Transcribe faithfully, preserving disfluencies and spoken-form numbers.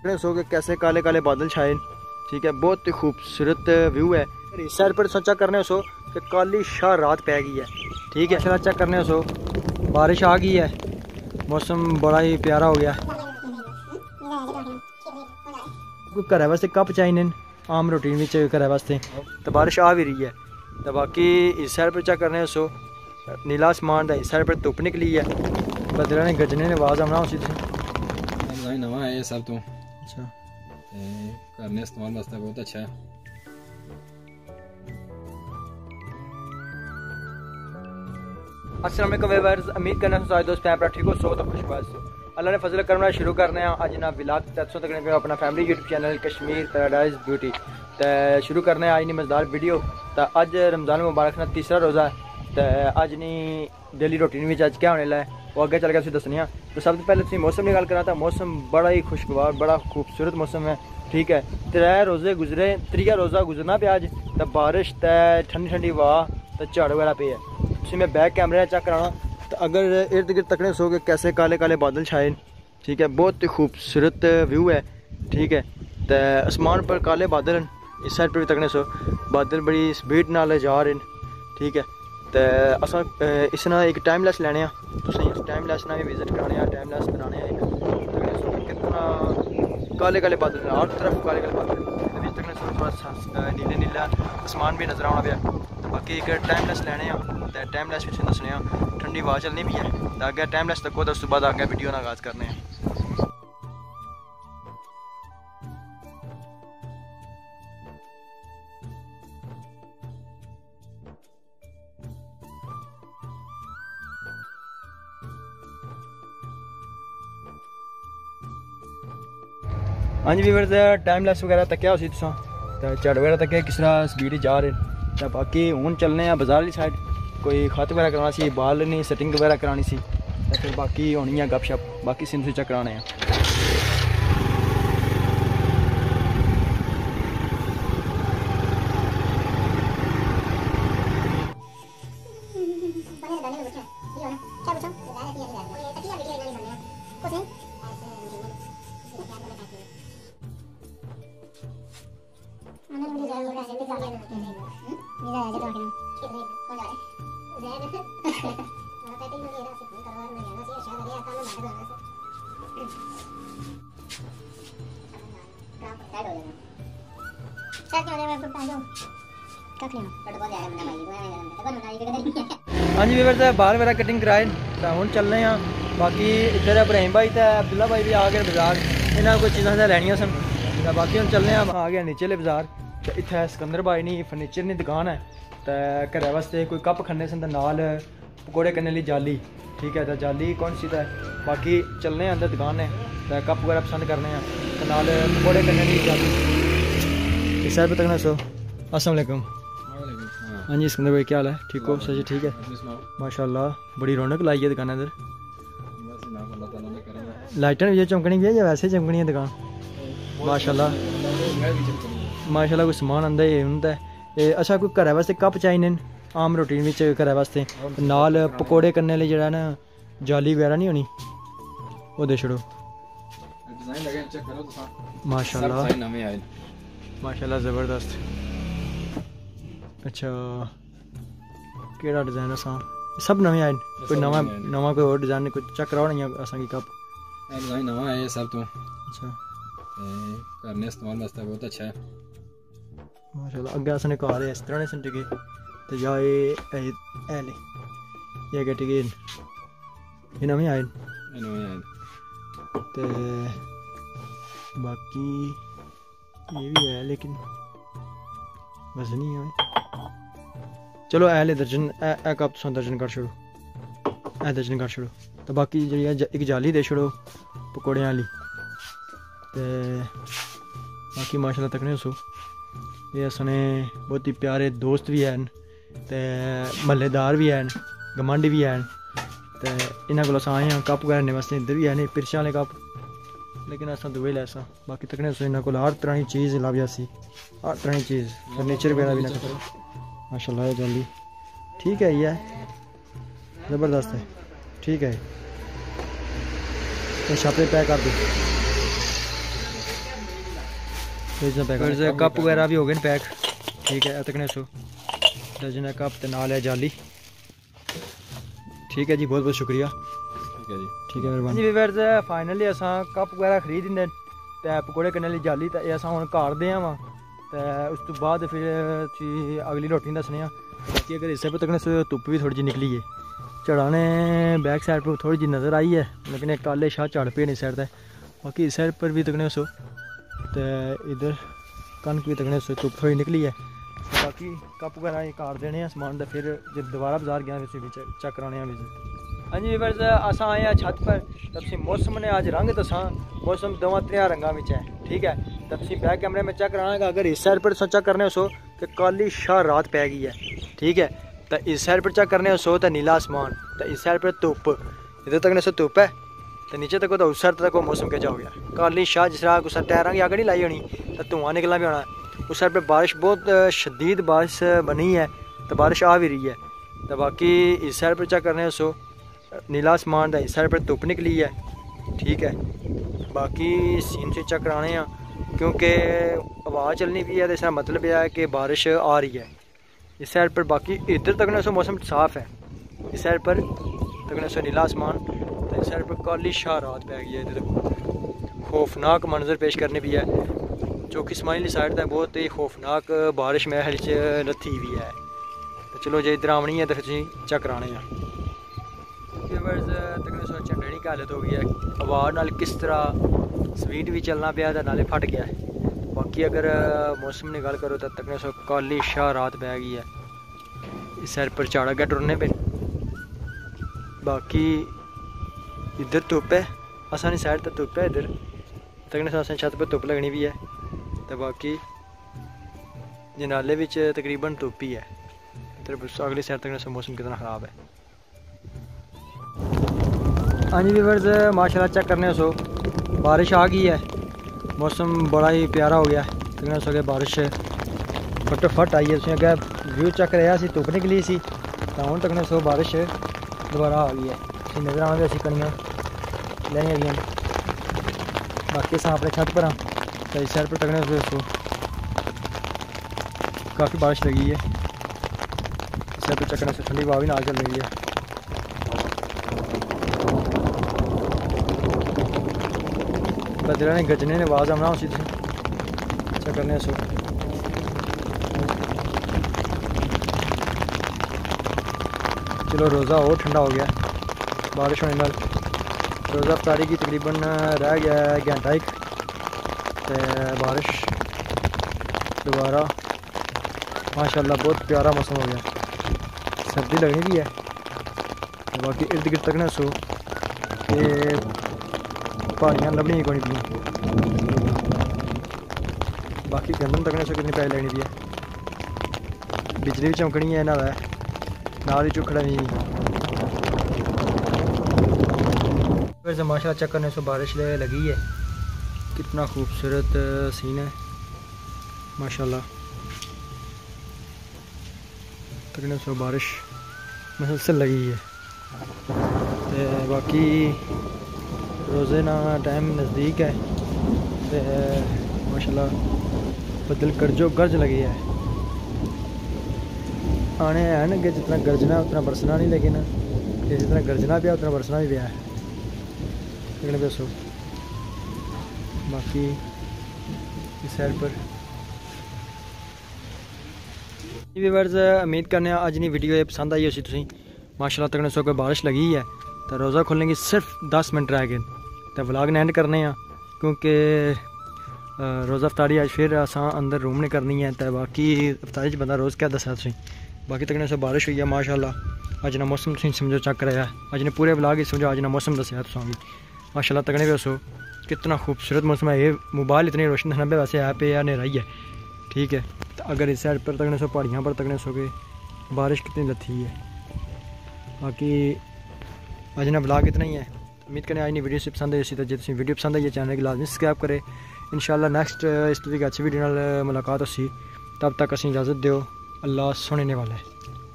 सो के कैसे काले काले बादल छाए, ठीक है, बहुत ही खूबसूरत व्यू है। इस साइड पर चेक करने सो कि काली शाह रात पै गई है, ठीक है। चला चेक करने सो बारिश आ गई है, मौसम बड़ा ही प्यारा हो गया। घर वास्ते कप चाहिए आम रूटीन में घर वास्ते, तो बारिश आ भी रही है। तो बाकी इस साइड पर चेक करने सो नीला आसमान, इस साइड पर धुप निकली है, बदला ने गजने ने आवाज़ आना उसी नवा है ये सब तो। अच्छा, करने इस्तेमाल वास्ते बहुत अच्छा है। अस्सलाम वालेकुम व्यूअर्स, उम्मीद करना सारे दोस्त पैर ठीक हो, सो तो खुशबाज सो। अल्लाह ने फजल करना शुरू करने अज ना विलाग तत्सों तक अपना family YouTube channel Kashmir paradise beauty तो शुरू करने आज नहीं मजेदार वीडियो। तो अज रमज़ान मुबारक ना तीसरा रोज़ा है, तो अज नहीं डेली रूटीन में अज क्या होने लगा है वो अगे चल के दसने। तो सब तो पहले तुम मौसम की गल करा, मौसम बड़ा ही खुशगवार बड़ा खूबसूरत मौसम है, ठीक है। त्रै रोज़े गुजरे, त्रीया रोज़ा गुजरना पे अज, तो बारिश तो ठंडी ठंडी वाह तो झाड़ वगैरह पे है। उसी में बैक कैमरे चेक कराना, तो अगर इर्द गिर्द तकने सो के कैसे काले काले बादल छाए, ठीक है, बहुत ही खूबसूरत व्यू है, ठीक है। तो आसमान पर काले बादल हैं, इस साइड पर भी तकने सो बादल बड़ी स्पीड नाल जा रहे हैं, ठीक है। तो असा इस ना एक टाइम लैस लैने तो टाइम लैस ना भी विजिट कराने, टाइम लैस बनाने कितना काले काले बादल हर तरफ काले काले बादल, तकने सो थोड़ा नीले नीला आसमान भी नजर आना पाया। तो बाकी एक टाइम लैस लैने तो टाइम लैस भी दसने, ठंडी हवा चलनी भी है। तो अगर टाइम लैस तक उस बाद आगे वीडियो का आगाज़ करने हैं। हाँ जी व्यूअर्स, टाइम लैस वगैरह तक्या उसी तुसा तो झड़ वगैरह तक किस तरह स्पीड जा रहे हैं। तो बाकी हूँ चलने बाजार वाली साइड, कोई खत वगैरह कराना सी, बाल नहीं सेटिंग वगैरह करानी सी, तो फिर बाकी होनी है गपशप, बाकी सिम स्विच कराने हैं। हाँ जी व्यूअर्स, बाल वगैरह कटिंग कराए तो हूँ चलने हैं। बाकी इधर इब्राहिम भाई तो अब्दुल्ला भाई भी आ गए बाजार, इन्होंने कोई चीज़ा लैनिया सन। तो बाकी हम चलने आ गया नीचे ले बाजार, तो इतने सिकंदर भाई नहीं फर्नीचर की दुकान है, तो घर वास्ते कोई कप खन्ने सन, नाल पकौड़े करने लिए जाली, ठीक है। तो जाली कौन सी है, बाकी चलने अंदर दुकान है, तो कप वगैरह पसंद करने हैं, तो नाल पकौड़े करने लिए जाली। इस साइड पर तकना सो। अस्सलाम वालेकुम। हाँ जी सिकंदर भाई, क्या हाल है, ठीक हो? सच ठीक है, माशाल्लाह बड़ी रौनक लाई है दुकान इधर। लाइटें भी चमकनी भी है या वैसे चमकनी है दुकान? माशाल्लाह माशाल्लाह, कोई समान आंदा ही होंदा है। अच्छा, कोई घर वास्ते कप चाहिए आम रूटीन में घर वास्ते, नाल पकौड़े करने लिए जेह्ड़ा ना जाली वगैरह नहीं होनी, वो दे छोड़ो। माशाल्लाह माशाल्लाह ज़बरदस्त। अच्छा, केड़ा डिज़ाइन है सा? सब नवे आए, कोई नवा नवा कोई और डिज़ाइन कोई चेक कराओ नहीं असा की कप? डिज़ाइन नवा है ये सब तो। अच्छा, करने इस्तेमाल वास्ते बहुत अच्छा है माशाल्लाह। अगे असने कार है इस तरह ने टिके, तो या ये ए ले ये के टिके ये नवे आए नवे आए। ते बाकी ये भी है लेकिन वजन नहीं है। चलो ए ले दर्जन ए कप तुम दर्जन कर छोड़ो, ए दर्जन कर छोड़ो। तो बाकी जी एक जाली दे छोड़ो पकौड़े वाली। तो बाकी माशाल्लाह तकने सो ये असने बहुत ही प्यारे दोस्त भी हैं, तो महल्लेदार भी हैं, गमांडी भी हैं। तो इन्होंने को आए हैं कप वगैरह वास्ते, इधर भी है पिरछा वाले कप, लेकिन असा दुबई लैसा। बाकी तकने सो इन्होंने को हर तरह की चीज़ लाभिया सी, हर तरह की चीज़ फर्नीचर वगैरह भी ना करो माशाल्लाह। जल्दी ठीक है, ये ज़बरदस्त है, ठीक है। तो छापे पैक कर दो। फिर कप वगैरह भी हो गए पैक। ठीक है तकने सो डजन कप ते नाल है जाली। ठीक है जी बहुत बहुत शुक्रिया। ठीक है जी ठीक है मेहरबानी जी। व्यूअर्स फाइनली असां कप वगैरह खरीद लें ते पकौड़े करने वाली जाली ते असां हुण घर दे आवां ते उस तो बाद फिर ची अगली रोटी दसने आ। बाकी अगर इस पर तकने सो धुप्प भी थोड़ी जी निकली है चढ़ाने बैक साइड पर थोड़ी जी नज़र आई है लेकिन काले शाह चढ़ पे इस साइड ते। बाकी इस साइड पर भी तकने सो ते इधर कनक भी तकने सो धुप्प थोड़ी निकली है। बाकी कप वगैरह घर देने हैं समान फिर जब दोबारा बाजार गया फिर चेक कराने हैं विजिट। हाँ जी व्यूअर्स असां आए हैं छत पर तब मौसम ने अज रंग दसा मौसम दवा त्रै रंगा में है। ठीक है तब बैक कैमरे में चेक कराना अगर इस साइड पर चेक करने सो तो काली शाह रात पै गई है। ठीक है तो इस साइड पर चेक करने सो तो नीला आसमान तो इस साइड पर धुप्प इधर तक सो धुप्प है तो नीचे तक तो उस साइड तक मौसम क्या हो गया काली शाह जिस तरह कुछ टायरों की अग नहीं लाई होनी तो धुआं निकलना भी होना। उस साइड पर बारिश बहुत शदीद बारिश बनी है तो बारिश आ भी रही है। तो बाकी इस साइड पर चेक करने सो नीला आसमान इस साइड पर धुप्प निकली है। ठीक है बाकी सीन से चेक कराने हैं क्योंकि हवा चलनी भी है तो इसका मतलब यह है कि बारिश आ रही है इस साइड पर। बाकी इधर तक ने सो मौसम साफ़ है इस साइड पर तक ने सो नीला आसमान तो इस साइड पर काली शाह रात पै गई है। इधर खौफनाक मंजर पेश करने भी है जो कि स्माइली साइड है बहुत ही खौफनाक बारिश महल च लथी हुई है। तो चलो जो इधर आमनी है तो फिर चेक कराने हैं। तकरीबन सो झंडे की हालत हो गई है हवा नाल किस तरह स्पीड भी चलना पाया तो नाले फट गया है। बाकी अगर मौसम की गल करो तो तकरीबन सो काली शाह रात पै गई है इस साइड पर चाड़ा गया टुरने पे। बाकी इधर धुप्प है असानी साइड तो धुप्प है इधर तकरीबन सो असें छत पर धुप्प लगनी भी है तो बाकी जनाले विच तकरीबन धुप्प ही है। इधर अगली साइड तक सो मौसम कितना ख़राब है। हाँ जी व्यूअर्स माशाल्लाह चेक करने सो बारिश आ गई है मौसम बड़ा ही प्यारा हो गया तकरीबन सो बारिश फटोफट आई है। अगर व्यू चेक रहा सी धुप्प निकली सी तो हूँ तकने सो बारिश दोबारा आ गई है नज़र आने असी कनियाँ लैनिया गई। बाकी अस अपने छत पर हाँ तो इस साइड पर तकने सो काफ़ी बारिश लगी है इस साइड पर चकने से ठंडी हवा भी नाल चल रही है। बदला ने गजने ने आवाज़ आना उसी अच्छा करने सो चलो रोज़ा और ठंडा हो गया बारिश होने नाल। रोज़ा अफ्तारी की तकरीबन रह गया है घंटा एक तो बारिश दोबारा माशाल्लाह बहुत प्यारा मौसम हो गया सर्दी लगनी भी है। तो बाकी इर्द गिर्द तक ना सो ये पहाड़ियाँ लभनी कोई नहीं बाकी गंदम तकने सो कितनी पैसे लगनी भी है बिजली भी चमकनी है ना नाल ही चुखड़ा भी फिर माशाल्लाह चेक करने सो बारिश लगी है कितना खूबसूरत सीन है माशाल्लाह। तकने सो बारिश मुसलसल लगी है तो बाकी रोज़े ना टाइम नज़दीक है तो माशाल्लाह बदल गरजो गर्ज लगी है आने है ना कि जितना गरजना उतना बरसना नहीं लेकिन जितना गरजना पिया उतना बरसना भी पिया है लेकिन दसो। बाकी इस साइड पर व्यूअर्स उम्मीद करने अज नी वीडियो पसंद आई उसी तुसी माशाल्लाह तक सो कोई बारिश लगी है तो रोज़ा खोलने की सिर्फ दस मिनट रह गए तो व्लॉग ने एंड करने हैं क्योंकि रोज़ा अफ्तारी अज फिर असा अंदर रूम नहीं करनी है तो बाकी अफ्तारी च बंदा रोज़ क्या दसा तुसी। बाकी तक सो बारिश हुई है माशाल्लाह अज ना मौसम तुम समझो चेक कराया अज ने पूरे व्लॉग ही समझो अज ना मौसम दसिया तुसा भी माशाल्लाह तकने भी दसो कितना खूबसूरत मौसम है। ये मोबाइल इतनी रोशन दिखना पे वैसे ऐप या नेरा ही है ठीक है। तो अगर इस साइड पर तकने सो पहाड़ियाँ पर तकने सो के बारिश कितनी लथी है। बाकी अज ना ब्लॉग इतना ही है उम्मीद करें आज नहीं वीडियो से पसंद है इसी तरह जो वीडियो पसंद आई है चैनल की लाजमी सब्सक्राइब करें इंशाल्लाह नेक्स्ट इस तरीके अच्छी वीडियो मुलाकात हो सी तब तक असी इजाज़त दो अल्लाह सुनने वाला है।